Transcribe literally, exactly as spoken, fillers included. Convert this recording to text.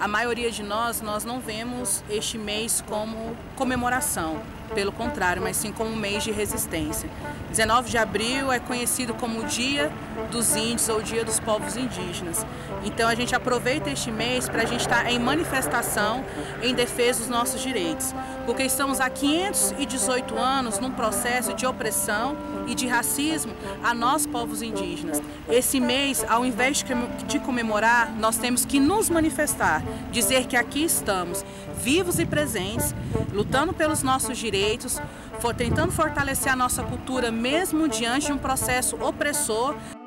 a maioria de nós, nós não vemos este mês como comemoração, pelo contrário, mas sim como um mês de resistência. dezenove de abril é conhecido como o Dia dos Índios ou Dia dos Povos Indígenas. Então a gente aproveita este mês para a gente estar em manifestação em defesa dos nossos direitos, porque estamos há quinhentos e dezoito anos num processo de opressão e de racismo a nós, povos indígenas. Esse mês, ao invés de comemorar, nós temos que nos manifestar, dizer que aqui estamos, vivos e presentes, lutando pelos nossos direitos, tentando fortalecer a nossa cultura mesmo diante de um processo opressor.